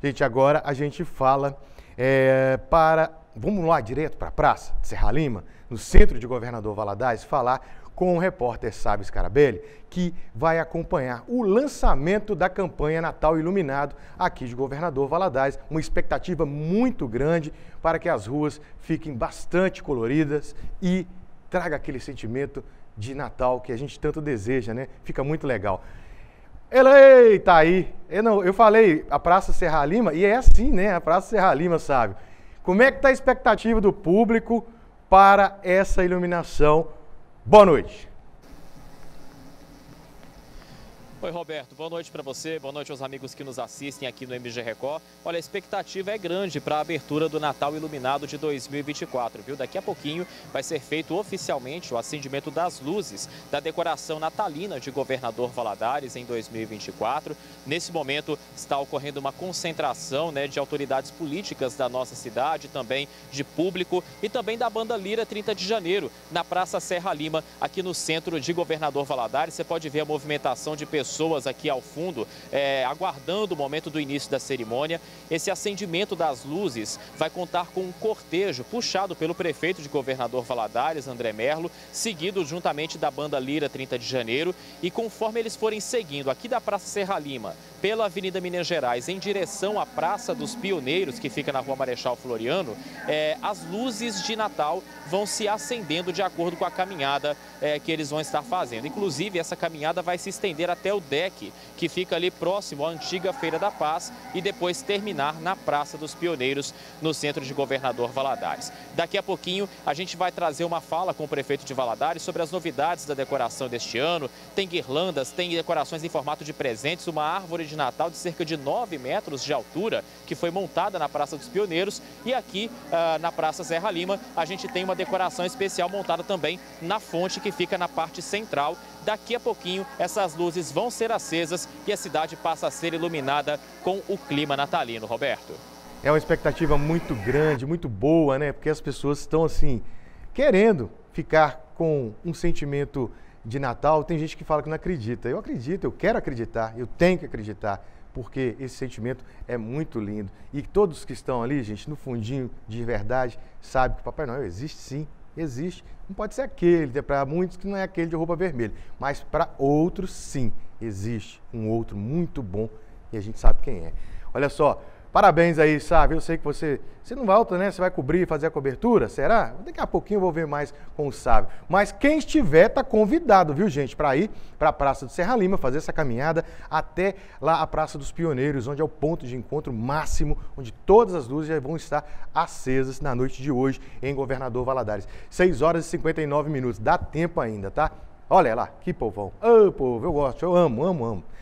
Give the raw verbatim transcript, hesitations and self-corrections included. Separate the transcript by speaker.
Speaker 1: Gente, agora a gente fala é, para... Vamos lá direto para a Praça de Serra Lima, no centro de Governador Valadares, falar com o repórter Sábio Scarabelli, que vai acompanhar o lançamento da campanha Natal Iluminado aqui de Governador Valadares. Uma expectativa muito grande para que as ruas fiquem bastante coloridas e traga aquele sentimento de Natal que a gente tanto deseja, né? Fica muito legal. Ele tá aí. Eu, não, eu falei a Praça Serra Lima e é assim, né? A Praça Serra Lima, sabe? Como é que tá a expectativa do público para essa iluminação? Boa noite.
Speaker 2: Oi, Roberto. Boa noite para você, boa noite aos amigos que nos assistem aqui no M G Record. Olha, a expectativa é grande para a abertura do Natal Iluminado de dois mil e vinte e quatro, viu? Daqui a pouquinho vai ser feito oficialmente o acendimento das luzes da decoração natalina de Governador Valadares em dois mil e vinte e quatro. Nesse momento está ocorrendo uma concentração, né, de autoridades políticas da nossa cidade, também de público e também da banda Lira trinta de janeiro, na Praça Serra Lima, aqui no centro de Governador Valadares. Você pode ver a movimentação de pessoas pessoas aqui ao fundo, é, aguardando o momento do início da cerimônia. Esse acendimento das luzes vai contar com um cortejo puxado pelo prefeito de Governador Valadares, André Merlo, seguido juntamente da banda Lira trinta de janeiro. E conforme eles forem seguindo aqui da Praça Serra Lima, pela Avenida Minas Gerais, em direção à Praça dos Pioneiros, que fica na Rua Marechal Floriano, é, as luzes de Natal vão se acendendo de acordo com a caminhada é, que eles vão estar fazendo. Inclusive, essa caminhada vai se estender até o deck, que fica ali próximo à antiga Feira da Paz, e depois terminar na Praça dos Pioneiros, no centro de Governador Valadares. Daqui a pouquinho a gente vai trazer uma fala com o prefeito de Valadares sobre as novidades da decoração deste ano. Tem guirlandas, tem decorações em formato de presentes, uma árvore de Natal de cerca de nove metros de altura, que foi montada na Praça dos Pioneiros, e aqui uh, na Praça Serra Lima a gente tem uma decoração especial montada também na fonte que fica na parte central. Daqui a pouquinho essas luzes vão ser acesas e a cidade passa a ser iluminada com o clima natalino, Roberto.
Speaker 1: É uma expectativa muito grande, muito boa, né? Porque as pessoas estão assim, querendo ficar com um sentimento de Natal. Tem gente que fala que não acredita. Eu acredito, eu quero acreditar, eu tenho que acreditar, porque esse sentimento é muito lindo. E todos que estão ali, gente, no fundinho de verdade, sabem que o Papai Noel existe sim. Existe. Não pode ser aquele, para muitos que não é aquele de roupa vermelha, mas para outros sim, existe um outro muito bom e a gente sabe quem é. Olha só, parabéns aí, sabe? Eu sei que você, você não volta, né? Você vai cobrir, fazer a cobertura, será? Daqui a pouquinho eu vou ver mais com o Sábio. Mas quem estiver tá convidado, viu, gente, para ir para a Praça de Serra Lima, fazer essa caminhada até lá a Praça dos Pioneiros, onde é o ponto de encontro máximo, onde todas as luzes já vão estar acesas na noite de hoje em Governador Valadares. seis horas e cinquenta e nove minutos, dá tempo ainda, tá? Olha lá, que povão. Ô, povo, eu gosto, eu amo, amo, amo.